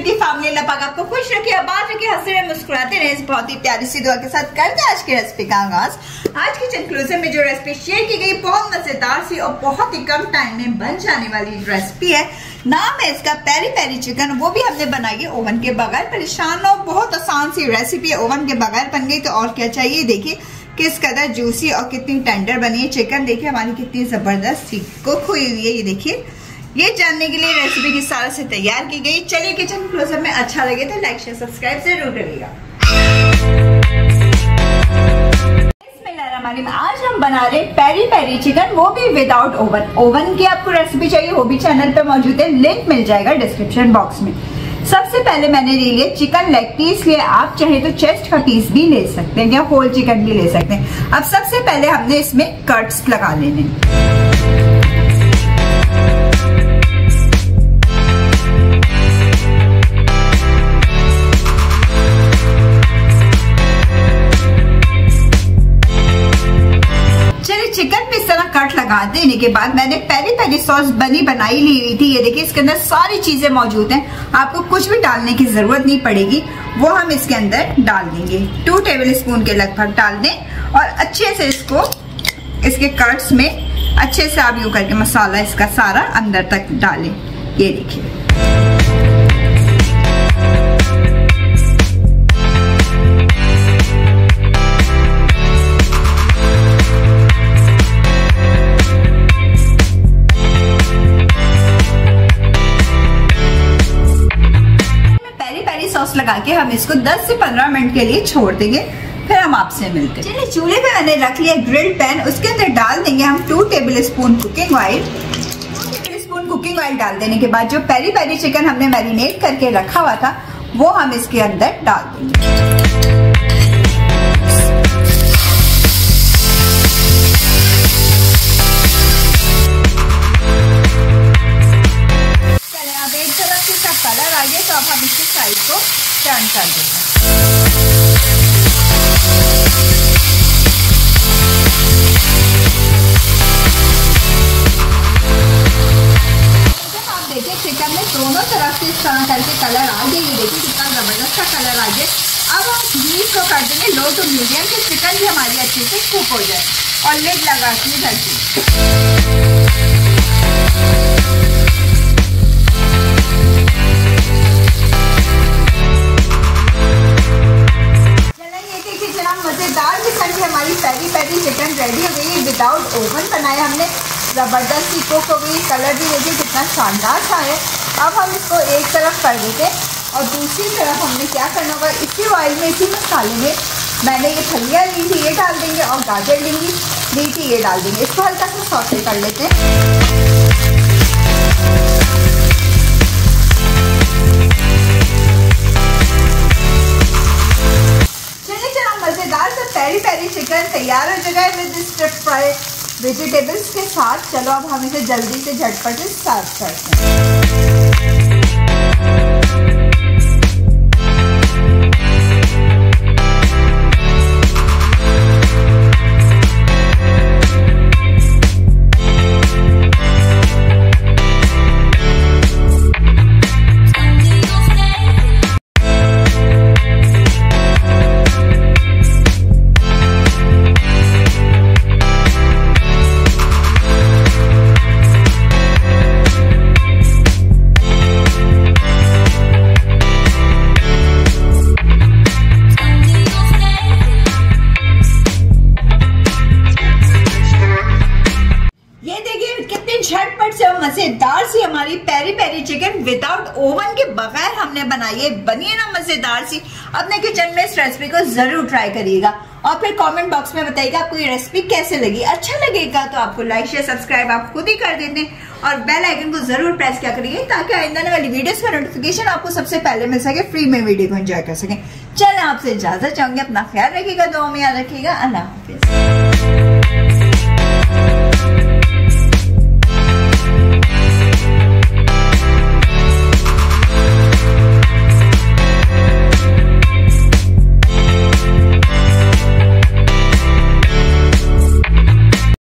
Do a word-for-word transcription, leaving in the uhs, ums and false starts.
Beauty family अल्लाह पाक आपको खुश रखे, आबाद रखे, हंसते रहे, मुस्कुराते रहे। इस बहुत ही प्यारी सी दुआ के साथ करते हैं आज की रेसिपी का आगाज। आज की कंक्लूजन में जो रेसिपी शेयर की गई बहुत मजेदार सी और बहुत ही कम टाइम में बन जाने वाली रेसिपी है। नाम है इसका पेरी पेरी चिकन। वो भी हमने बनाई है ओवन के बगैर। परेशान हो, बहुत आसान सी रेसिपी है, ओवन के बगैर बन गई तो और क्या चाहिए। देखिए किस कदर जूसी और कितनी टेंडर बनी है चिकन। देखिए हमारी कितनी जबरदस्त कुक हुई हुई है। ये देखिए, ये जानने के लिए रेसिपी किस तरह से तैयार की गई। चलिए किचन क्लोजअप में अच्छा लगे तो लाइक शेयर सब्सक्राइब जरूर करिएगा। आज हम बना रहे पेरी पेरी चिकन, वो भी विदाउट ओवन। ओवन की आपको रेसिपी चाहिए वो भी चैनल पे मौजूद है, लिंक मिल जाएगा डिस्क्रिप्शन बॉक्स में। सबसे पहले मैंने ले लिया चिकन लेग पीस लिया। आप चाहे तो चेस्ट का पीस भी ले सकते हैं या होल चिकन भी ले सकते हैं। अब सबसे पहले हमने इसमें कट्स लगा लेने। चिकन पे इस तरह कट लगा देने के बाद मैंने पेरी पेरी सॉस बनी बनाई ली हुई थी। ये देखिए इसके अंदर सारी चीजें मौजूद हैं, आपको कुछ भी डालने की जरूरत नहीं पड़ेगी। वो हम इसके अंदर डाल देंगे। टू टेबल स्पून के लगभग डाल दें और अच्छे से इसको इसके कट्स में अच्छे से आप यूं करके मसाला इसका सारा अंदर तक डालें। ये देखिए सॉस लगा के हम इसको दस से पंद्रह मिनट के लिए छोड़ देंगे, फिर हम आपसे मिलते हैं। चलिए चूल्हे पे मैंने रख लिया ग्रिल पैन, उसके अंदर डाल देंगे हम two tablespoon cooking oil. Two tablespoon cooking oil डाल देने के बाद जो पेरी पेरी चिकन हमने मैरिनेट करके रखा हुआ था वो हम इसके अंदर डाल देंगे। कलर आ गया तो अब हम इसकी साइड को टर्न कर देंगे। आप देखिए चिकन में दोनों तरफ से इस तरह करके कलर आ गया। ये देखिए कितना जबरदस्त सा कलर आ गया। अब हम गैस को कर देंगे लो टू मीडियम कि चिकन भी हमारी अच्छे से कुक हो जाए और लिड लगा के ढक। मजेदार किस्म की हमारी पेरी पेरी चिकन रेडी हो गई है। विदाउट ओवन बनाया हमने, ज़बरदस्त सी कुक हो गई। कलर भी देखिए कितना शानदार सा है। अब हम इसको एक तरफ कर देते और दूसरी तरफ हमने क्या करना होगा, इसी ऑयल में इसी मसाले में मैंने ये फलियाँ ली थी ये डाल देंगे और गाजर लेंगी ली थी ये डाल देंगे। इसको हल्का सा सौते कर लेते हैं। मजेदार सा पेरी पेरी चिकन तैयार हो जाएगा विद स्ट्रिप फ्राई वेजिटेबल्स के साथ। चलो अब हम इसे जल्दी से झटपट से सर्व करते हैं। झटपट से और मजेदार सी हमारी peri peri chicken without oven के बगैर हमने बनाई है। बनी ना मजेदार सी। अपने किचन में इस रेसिपी को जरूर ट्राई करिएगा और फिर कमेंट बॉक्स में बताइएगा आपको ये रेसिपी कैसे लगी। अच्छा लगेगा तो आपको लाइक शेयर सब्सक्राइब आप खुद ही कर देते और बेल आइकन को जरूर प्रेस किया करिए ताकि आइंदा वाली वीडियोस का नोटिफिकेशन आपको सबसे पहले मिल सके, फ्री में वीडियो को एंजॉय कर सके। चलें आपसे इजाजत चाहूंगी, अपना ख्याल रखिएगा, दुआ में याद रखिएगा। अल्लाह हाफिज।